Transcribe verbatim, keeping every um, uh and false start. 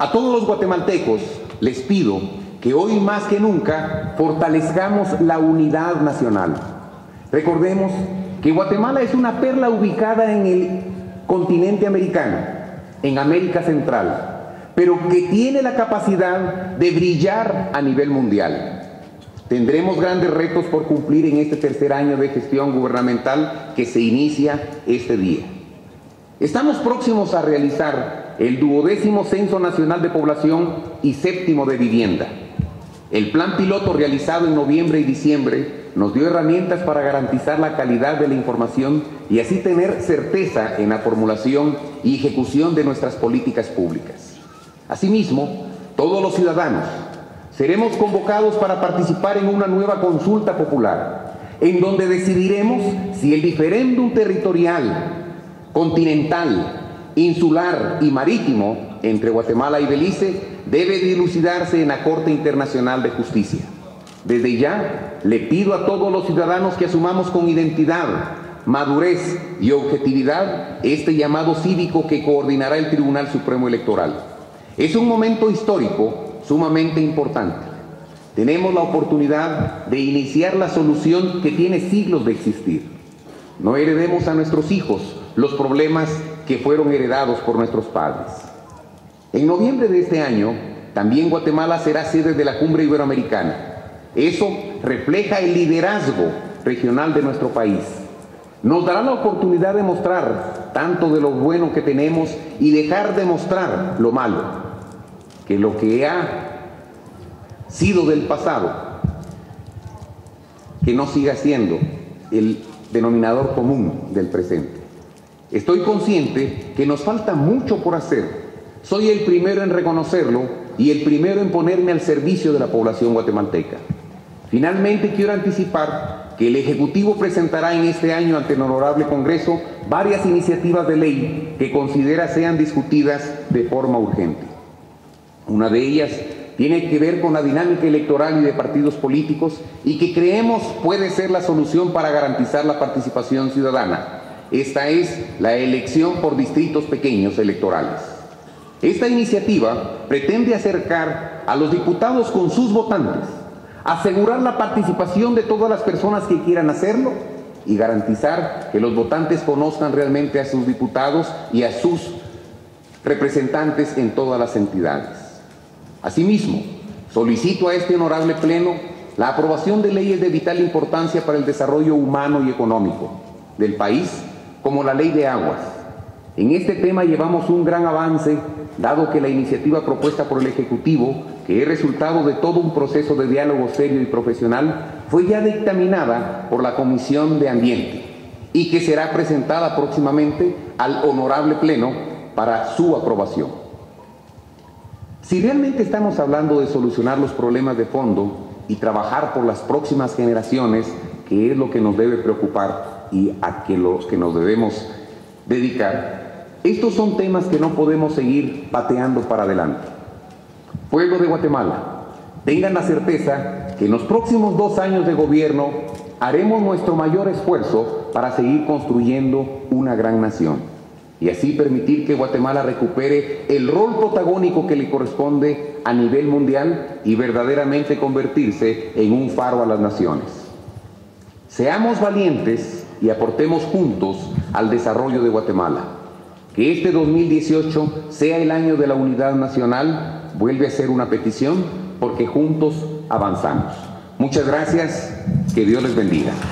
A todos los guatemaltecos les pido que hoy más que nunca fortalezcamos la unidad nacional. Recordemos que Guatemala es una perla ubicada en el continente americano, en América Central, pero que tiene la capacidad de brillar a nivel mundial. Tendremos grandes retos por cumplir en este tercer año de gestión gubernamental que se inicia este día. Estamos próximos a realizar el duodécimo Censo Nacional de Población y séptimo de Vivienda. El plan piloto realizado en noviembre y diciembre nos dio herramientas para garantizar la calidad de la información y así tener certeza en la formulación y ejecución de nuestras políticas públicas. Asimismo, todos los ciudadanos seremos convocados para participar en una nueva consulta popular, en donde decidiremos si el diferéndum territorial, continental, insular y marítimo entre Guatemala y Belice debe dilucidarse en la Corte Internacional de Justicia. Desde ya le pido a todos los ciudadanos que asumamos con identidad, madurez y objetividad este llamado cívico que coordinará el Tribunal Supremo Electoral. Es un momento histórico sumamente importante. Tenemos la oportunidad de iniciar la solución que tiene siglos de existir. No heredemos a nuestros hijos los problemas que fueron heredados por nuestros padres. En noviembre de este año, también Guatemala será sede de la Cumbre Iberoamericana. Eso refleja el liderazgo regional de nuestro país. Nos dará la oportunidad de mostrar tanto de lo bueno que tenemos y dejar de mostrar lo malo, que lo que ha sido del pasado, que no siga siendo el denominador común del presente. Estoy consciente que nos falta mucho por hacer. Soy el primero en reconocerlo y el primero en ponerme al servicio de la población guatemalteca. Finalmente, quiero anticipar que el Ejecutivo presentará en este año ante el Honorable Congreso varias iniciativas de ley que considera sean discutidas de forma urgente. Una de ellas tiene que ver con la dinámica electoral y de partidos políticos y que creemos puede ser la solución para garantizar la participación ciudadana. Esta es la elección por distritos pequeños electorales. Esta iniciativa pretende acercar a los diputados con sus votantes, asegurar la participación de todas las personas que quieran hacerlo y garantizar que los votantes conozcan realmente a sus diputados y a sus representantes en todas las entidades. Asimismo, solicito a este honorable Pleno la aprobación de leyes de vital importancia para el desarrollo humano y económico del país, como la Ley de Aguas. En este tema llevamos un gran avance, dado que la iniciativa propuesta por el Ejecutivo, que es resultado de todo un proceso de diálogo serio y profesional, fue ya dictaminada por la Comisión de Ambiente y que será presentada próximamente al honorable Pleno para su aprobación. Si realmente estamos hablando de solucionar los problemas de fondo y trabajar por las próximas generaciones, que es lo que nos debe preocupar y a que los que nos debemos dedicar, estos son temas que no podemos seguir pateando para adelante. Pueblo de Guatemala, tengan la certeza que en los próximos dos años de gobierno haremos nuestro mayor esfuerzo para seguir construyendo una gran nación y así permitir que Guatemala recupere el rol protagónico que le corresponde a nivel mundial y verdaderamente convertirse en un faro a las naciones. Seamos valientes y aportemos juntos al desarrollo de Guatemala. Que este dos mil dieciocho sea el año de la unidad nacional, vuelve a ser una petición, porque juntos avanzamos. Muchas gracias, que Dios les bendiga.